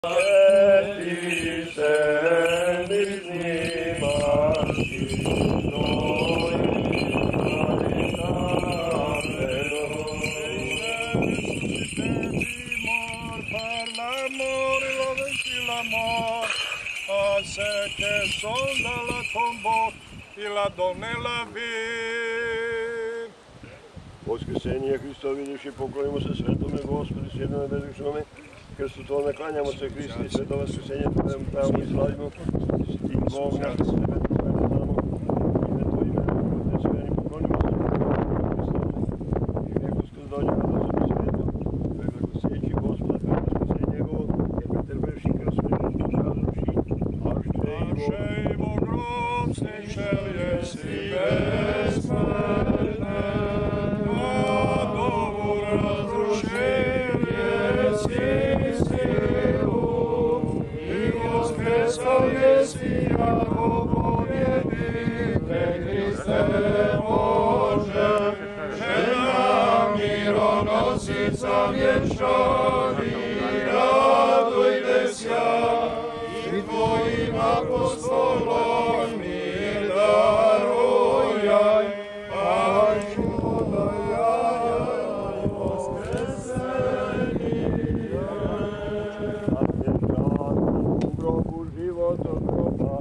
Voskrsenje Hristo vidjevši, poklonimo se svetome Gospodu, sjednome bezgrešnom krstu Tvome, klanjamo se Hristi, sveto Voskrsenje Tvojemu, pravimo i slavimo, ti Bog naš, sebe Tvojemu znamo, ime Tvoje ime, Gospode sveni, poklonimo se Hristo, i neko skroz dođe na dozornu svijetu, preglagoseći Gospoda, Tvoje Voskrsenje njegovo, pretrpeši krst svežeški čazuši, aše i Bogrobsniče, jesi besmrtne, Vječani, radujte se, i Tvojim apostolom mir darujaj, a čuda jaj voskreseni. U grobu život od groba,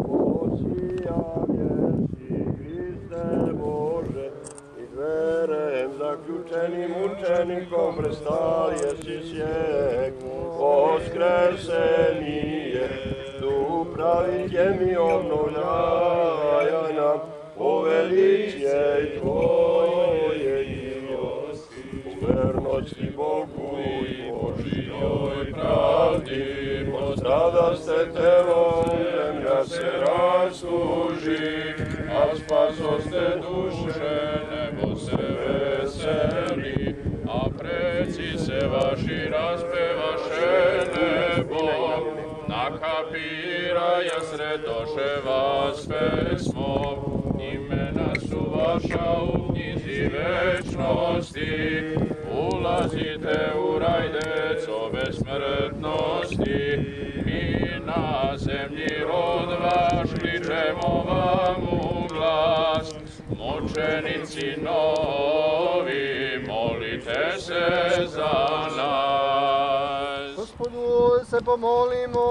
osijavjesi Hriste Bože, i dverem zaključenim učenikom prestal jesi sjek, voskreseni je, tu pravitje mi obnovljaj nam, poveličje Tvoje milosti, u vernosti Bogu i Božijoj pravdi, postradaste Tevom, zemlja se rastuži, a spasoste duše, nebo se veseli, a preci se vaši raspevaše nebo, nakapiraja sretoše vas pesmom, imena su vaša u knjizi večnosti, ulazite u raj deco besmrtnosti, mi na zemlji rod vaš kličemo vam u glas, mučenici novi, molite se za nas. Gospodu se pomolimo.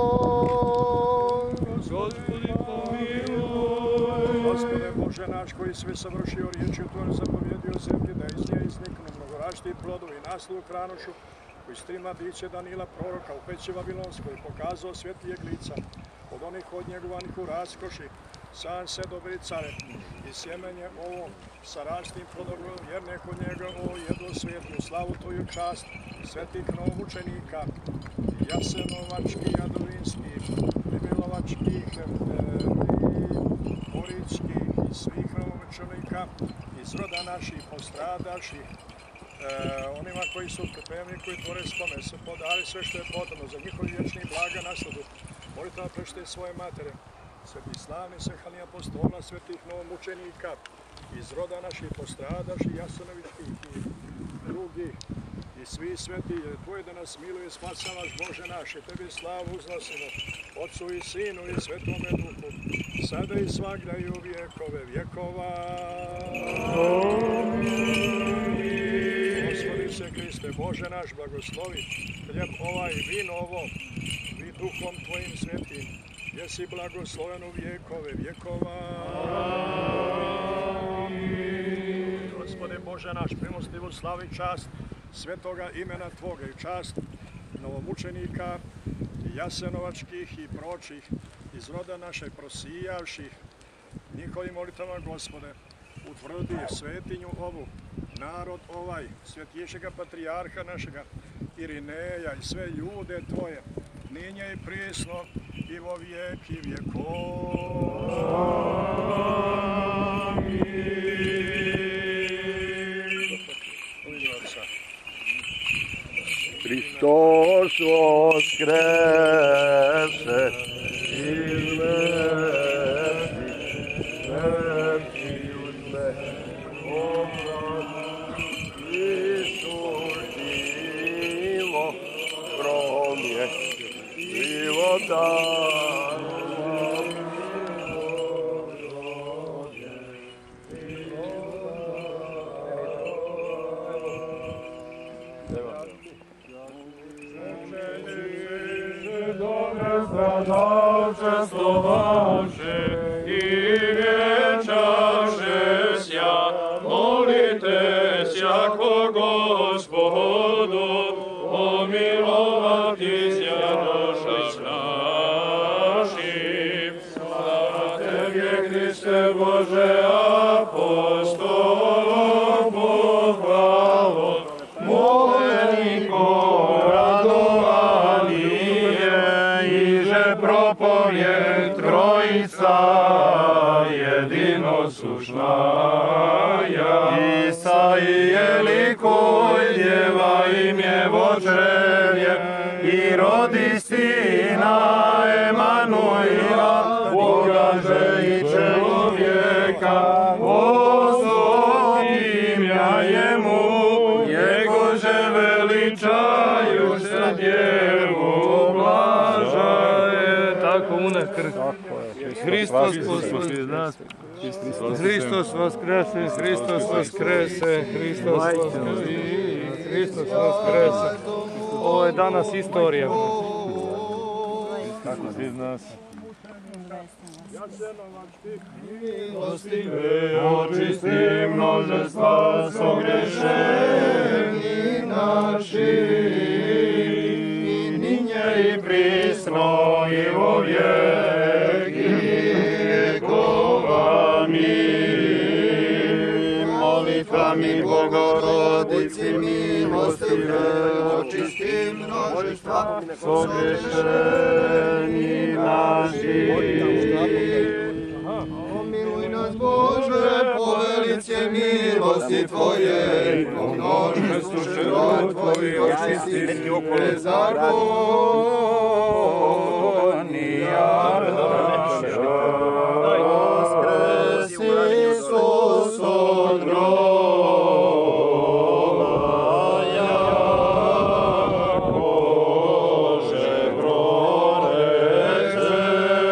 Gospodi pomiluj. Gospode Bože naš, koji sve savršio riječju Tvojom, zapovjedio zemlji da iz nje izniknu mnogorašti plodovi, naslov hranošu, koji strima biće Danila proroka u peći Vavilonskoj, pokazao svjetlijeg lica, od onih odnjegovanih u raskoši, sam se dobri care, i sjemenje ovo sa rastim plodom vjerne kod njega o jedno svijetlju, slavu Tvoju čast, svetih novomučenika, jasenovački, jadovinski, milovačkih, boričkih i svih novomučenika, iz roda naših postradaših, onima koji su pripremni, koji tvore spome, se podali sve što je potrebno za njihov vječni blaga nasladu. Molite vam prešte svoje matere, sveti slavni sehani apostola, svetih novomučenika, iz roda naših postradaših, jasenovičkih i drugih, i svi sveti, jer Tvoj da nas miluje, spasavaš Bože naše, Tebi slavu uznosimo, Otcu i Sinu i Svetome Duhu, sada i svagda i u vjekove vjekova. Gospodi se Hriste, Bože naš, blagoslovi hljeb ovaj, vino ovo, vi Duhom Tvojim svetim, jesi blagosloven u vjekove vjekova. Gospode Bože naš, primostivu slavu i čast svetoga imena Tvoga i čast novomučenika, jasenovačkih i pročih, iz roda naše prosijavših, njihovim molitvama, Gospode, utvrdi svetinju ovu, narod ovaj, svjetješega patrijarha našega, Irineja i sve ljude Tvoje, ninje i prisno, i vo vijek i vjekova. Hristos voskrese iz mrtvih, mrtvi uzme oblak, Isus živo promje. života. Stradalče i vječaše sja, molite sjako Gospodu, pomilovati sja duša našim. Slava Tebe, Hriste Bože, apostolom pohvalu, moleniko radovanije, iže propovjed Trojica jedinosušnaja. Isaije likuj, djeva imje vočevje, i rodi sina Emanuila, Bogaže i čelovjeka, imja jemu, Jegože veličaju se djevu blažaje. Tako unekrk. Hristos posluži nas. Hristos vaskrese, Hristos vaskrese, Hristos vaskrese, Hristos vaskrese. Ovo je danas istorija. Tako svi nas. Milostive, očisti množestva sogrešeni naši, i ninje i prisno i vo vijek vjekova. Amin. Molitvami Bogorodici milostive, očisti množestva sogrešeni naši. Pomiluj nas, Bože, po velice milosti Tvoje, i po množestvu širot Tvojih očisti bezakonija naša. Vaskresi Isus od groba, Bože proreče.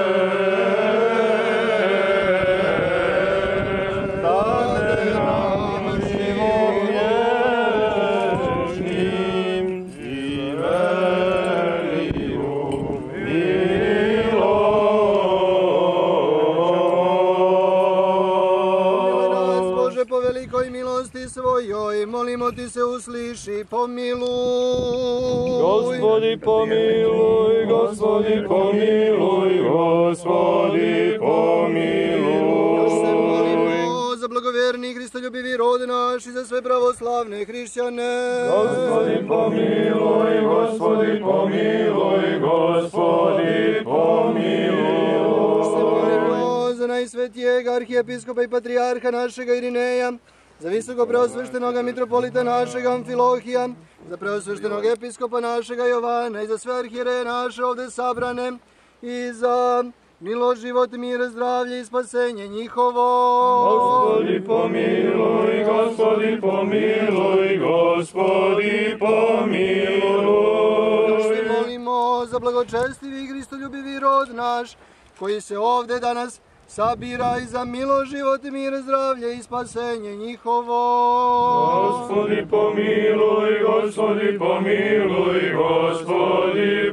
Svojoj, molimo ti se usliši, pomiluj. Gospodi pomiluj, Gospodi pomiluj, Gospodi pomiluj. Još se molimo za blagovjerni Hristoljubivi rod naš i za sve pravoslavne hrišćane. Gospodi pomiluj, Gospodi pomiluj, Gospodi pomiluj. Još se molimo za najsvetijeg arhijepiskopa i patrijarha našega Irineja, za visoko preosveštenoga mitropolita našega Amfilohija, za preosveštenog episkopa našega Jovana i za sve arhijereje naše ovdje sabrane i za milost, život, mir, zdravlje i spasenje njihovo. Gospodi pomiluj, Gospodi pomiluj, Gospodi pomiluj. Još se molimo za blagočestivi i Hristoljubivi rod naš, koji se ovdje danas sabira i za milost, život, mir, zdravlje i spasenje njihovo. Gospodi pomiluj, Gospodi pomiluj, Gospodi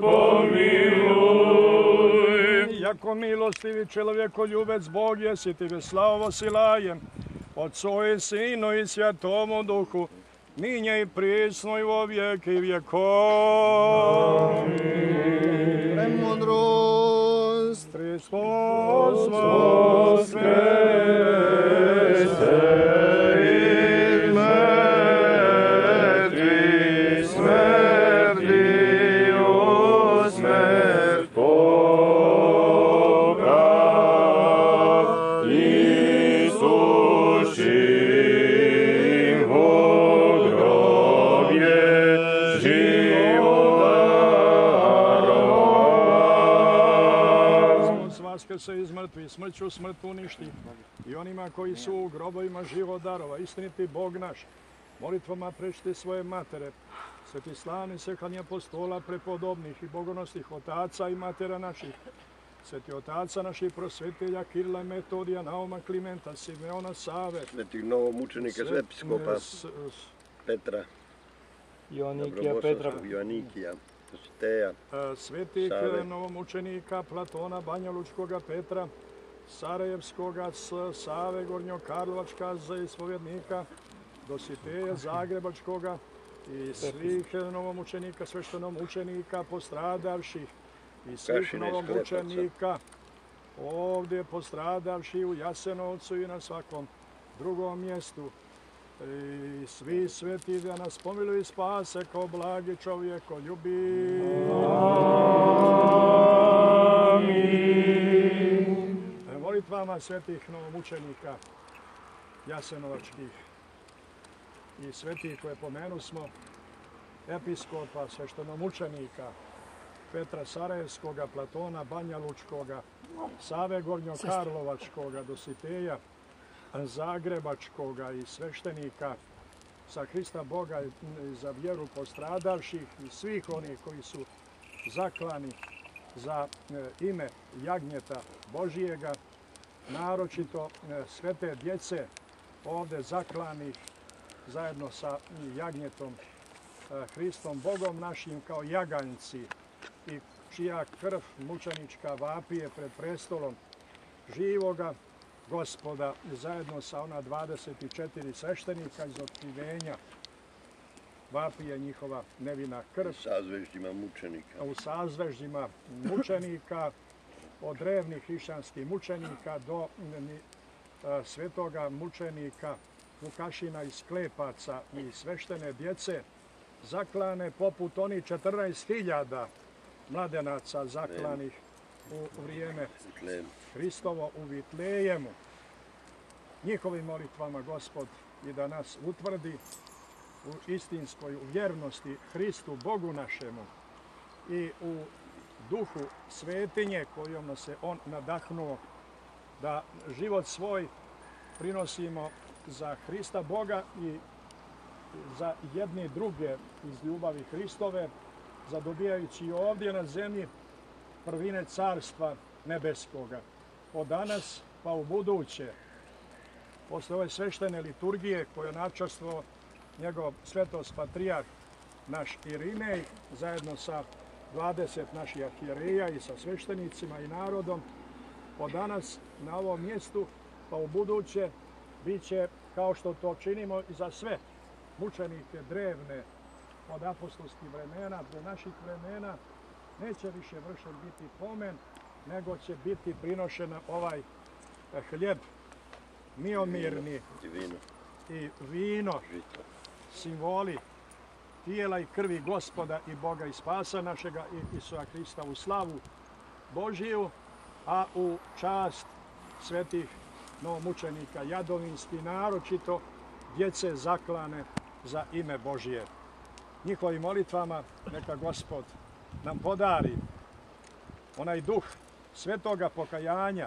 pomiluj. Jako milostivi čovjekoljubec Bog jesi, Tebe slavu silajem, Otcu i Sinu i Svjatomu Duhu, ninje i prisno i vo vijeke i vjekov. Premudrost. Hristos Vaskrese iz mrtvih, smrti u smrt poprav, isušim u grobje život darova. Vaskrese iz mrtvih, smrću smrt uništi, i onima koji su u grobovima život darova, istiniti Bog naš, molitvama prečti svoje matere, sveti slavni svehani apostola, prepodobnih i bogonosnih otaca i matera naših, sveti otaca naših prosvetelja, Kirila, Metodija, Nauma, Klimenta, Simeona, Save, svetih novomučenika, episkopa Petra, Joanikija, Dositeja, svetih novomučenika Platona, Banja Lučkoga, Petra, Sarajevskoga, Save, Gornjokarlovačka, ispovjednika, Dositeja, Zagrebačkoga i svih novomučenika, sveštenomučenika, postradavših i svih novomučenika, ovdje postradavši u Jasenovcu i na svakom drugom mjestu. I svi sveti da nas pomiluju i spase kao blagi čovjeko ljubi. Amin. Molitvama svetih novomučenika jasenovačkih i svetih koje pomenu smo, episkopa, sveštenomučenika Petra Sarajevskoga, Platona Banja Lučkoga, Save Gornjokarlovačkoga, Dositeja Zagrebačkoga i sveštenika sa Hrista Boga i za vjeru postradavših i svih onih koji su zaklani za ime Jagnjeta Božijega, naročito svete djece ovdje zaklanih zajedno sa Jagnjetom Hristom Bogom našim kao jaganjci i čija krv mučenička vapije pred prestolom živoga Gospoda zajedno sa ona 24 sveštenika iz otkrivenja vapije njihova nevina krv. U sazveždjima mučenika. U sazveždjima mučenika, od drevnih hrišćanskih mučenika do svetoga mučenika Vukašina iz Klepaca i sveštene djece zaklane poput onih 14.000 mladenaca zaklanih u vrijeme Hristovo u Vitlejemu. Njihovim molitvama Gospod i da nas utvrdi u istinskoj vjernosti Hristu Bogu našemu i u duhu svetinje kojom nas se On nadahnuo da život svoj prinosimo za Hrista Boga i za jedni druge iz ljubavi Hristove, zadobijajući ovdje na zemlji prvine carstva nebeskoga. Od danas pa u buduće, posle ove sveštene liturgije koju je načastvovao njegov svetost patrijarh naš Irinej, zajedno sa 20 naših arhijereja i sa sveštenicima i narodom, od danas na ovom mjestu pa u buduće bit će, kao što to činimo i za sve mučenike drevne od apostolskih vremena do naših vremena, neće više vršen biti pomen, nego će biti prinošena ovaj hljeb miomirni i vino, simboli tijela i krvi Gospoda i Boga i spasa našega i Isusa Hrista u slavu Božiju, a u čast svetih novomučenika jadovinski, naročito djece zaklane za ime Božije. Njihovim molitvama neka Gospod nam podari onaj duh svetoga pokajanja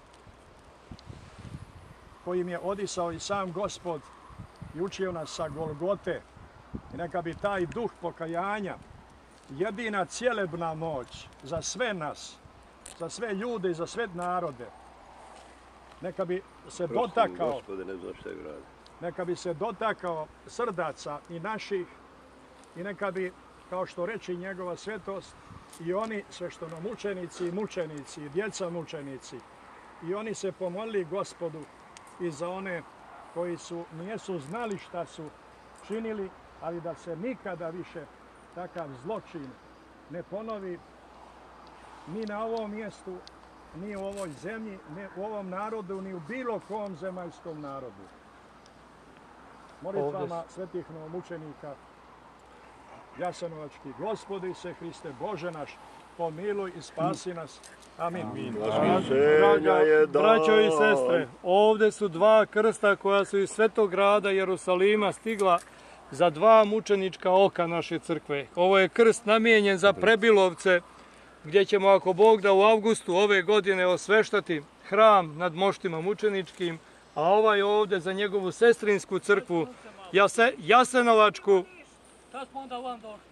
kojim je odisao i sam Gospod i učio nas sa Golgote. I neka bi taj duh pokajanja, jedina cjelebna moć za sve nas, za sve ljude i za sve narode, neka bi se dotakao, Gospode, ne znam šta je radi. Neka bi se dotakao srdaca i naših i neka bi, kao što reče njegova svetost, i oni sveštenomučenici i mučenici i djeca mučenici, i oni se pomolili Gospodu i za one koji nisu znali šta su činili, ali da se nikada više takav zločin ne ponovi ni na ovom mjestu, ni u ovoj zemlji, ni u ovom narodu, ni u bilo kom zemaljskom narodu. Molitvama svetih novomučenika jasenovački, Gospodi se Hriste Bože naš, pomiluj i spasi nas. Amin. Braćo i sestre, ovdje su dva krsta koja su iz Svetog grada Jerusalima stigla za dva mučenička oka naše crkve. Ovo je krst namijenjen za Prebilovce, gdje ćemo, ako Bog da, u avgustu ove godine osveštati hram nad moštima mučeničkim, a ovaj ovdje za njegovu sestrinsku crkvu Jasenovačku, Kad smo onda vam došli?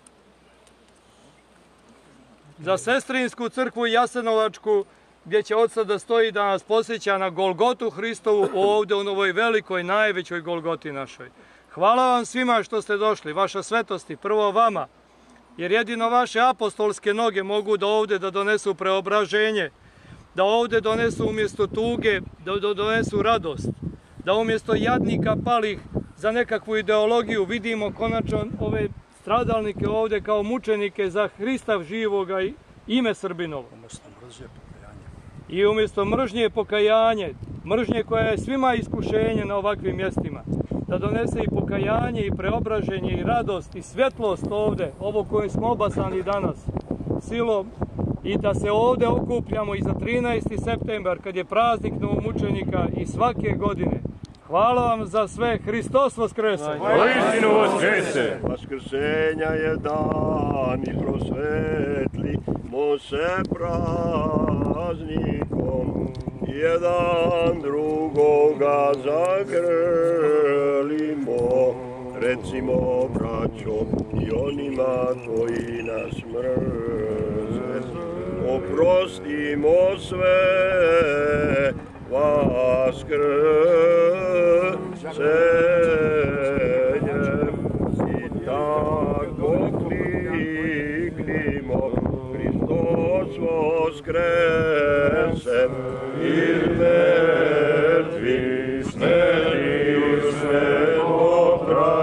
Za Sestrinsku crkvu Jasenovačku, gdje će od sada stoji da nas posjeća na Golgotu Hristovu, ovdje u ovoj velikoj, najvećoj Golgoti našoj. Hvala vam svima što ste došli, vaša svetosti, prvo vama, jer jedino vaše apostolske noge mogu da ovdje da donesu preobraženje, da ovdje donesu umjesto tuge, da donesu radost, da umjesto jadnika palih za nekakvu ideologiju vidimo konačno ove stradalnike ovdje kao mučenike za Hrista živoga i ime Srbinovo. I umjesto mržnje pokajanje, mržnje koja je svima iskušenje na ovakvim mjestima, da donese i pokajanje i preobraženje i radost i svjetlost ovdje, ovo koje smo obasani danas silom, i da se ovdje okupljamo i za 13. septembar kad je praznik novomučenika i svake godine. Hvala vam za sve, Hristos vaskrese! Istinu vaskrese! Vaskrsenja je dan i prosvetlimo se praznikom, jedan drugoga zagrlimo, recimo braćo i onima koji nas mrze, oprostimo sve vaskrsenjem i tako kliknimo Hristos vaskrese iz mrtvih smrti u svetoga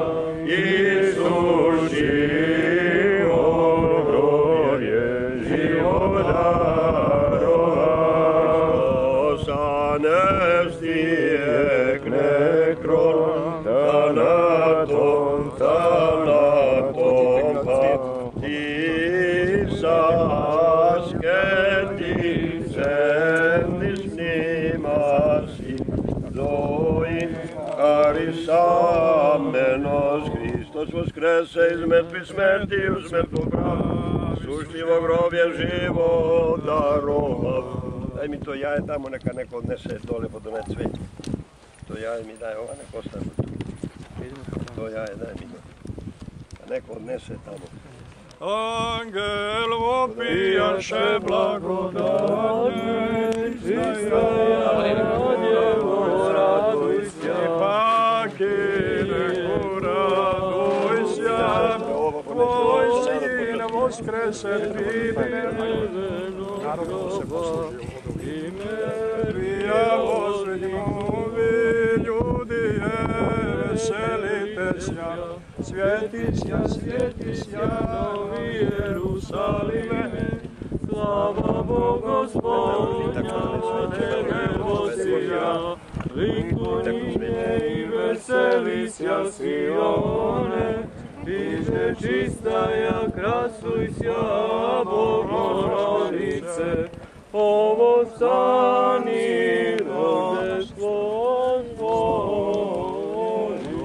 isušivo groblje život darovan. Anestijek nekron, tanatom, pa ti sasketi sendis mnimasi, zoin karisamenos, Hristos vaskrese iz mrtvih smrti u smrtoga, sušljivo groblje život darovan. Daj mi to jaje tamo, neka neko odnese dole pa donese sve. To jaje mi daj, ova neko ostane tu. To jaje daj mi to. A neko odnese tamo. Angel vopijaše blagodane, Istajadjevo radujся, pakine radujся, tvoj sin vaskrese pride, narodno se posluži Marija Božinovi, ljudi veselite sja, svjeti sja, novi Jerusalime, slava Bogu Gospodnja, nebo sija, likunje i veseli sja Sione, Biže čistaja, krasuj sja, Bogorodice, ovo stani rodeštvo Tvoju.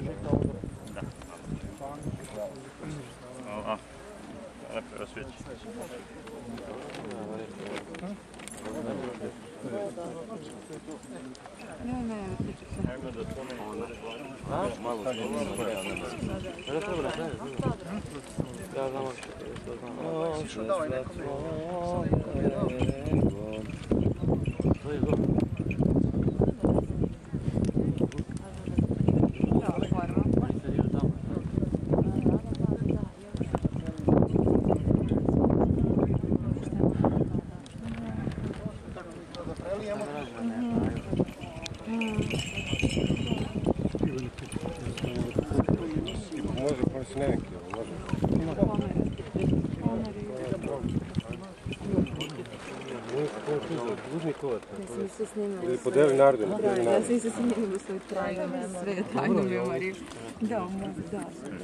Može poslije neki, može. Podeli narodu. Ja sam se snimila u svoj trajno, sve je tajno mi je Mariju. Da, može, da.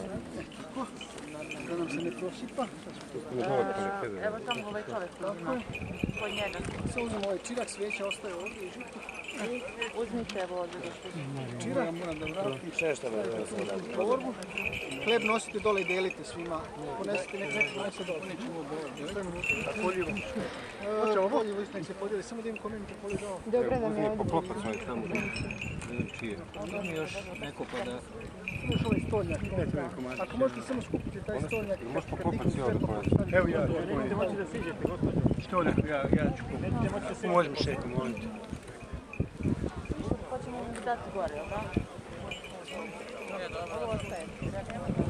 Da nam se ne prosipa. Evo tamo ovaj čovjek uzima, kod njega. Se uzmemo ovaj čirak, svijeća ostaje ovdje i žuto. Uzmite vodu. Čirak moram da vratim. Torbu. Hleb nosite dole i delite svima. Ponesite neko donese dole. A poljivo? Poljivo isto nek se podijeli, samo da im kome mi to polje dao. Dobro da mi je ovdje. Još neko pa da... Još ovaj stolnjak, ako možete samo skupiti taj stolnjak. Možeš pokopati cijelo do konca. Evo ja. Nećete moći da siđete, gospođo. Što ne, ja ću kupiti. Možemo šeti, molite. Hoćemo dati gore, jel da? Ovo ostaje.